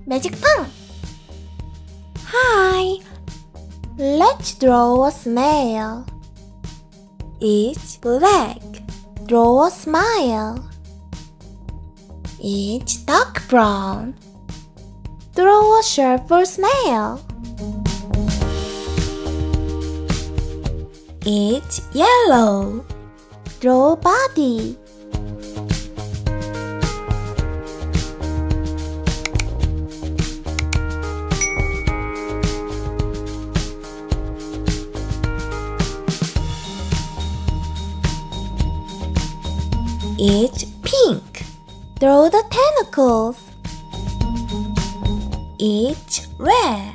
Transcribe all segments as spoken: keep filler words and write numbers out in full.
MagicPang! Hi! Let's draw a snail. It's black. Draw a smile. It's dark brown. Draw a sharper snail. It's yellow. Draw a body. It's pink. Draw the tentacles. It's red.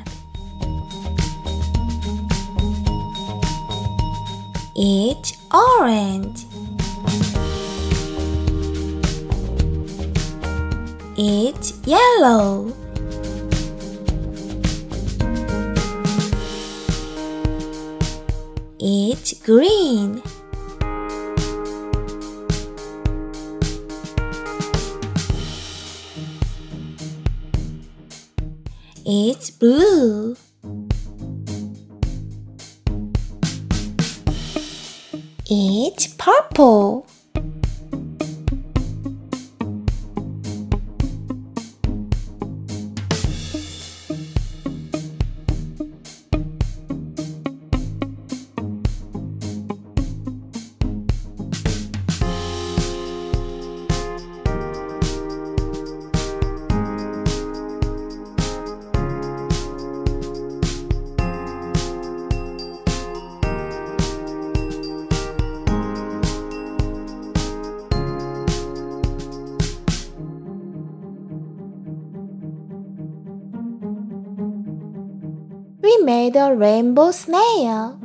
It's orange. It's yellow. It's green. It's blue. It's purple. We made a rainbow snail.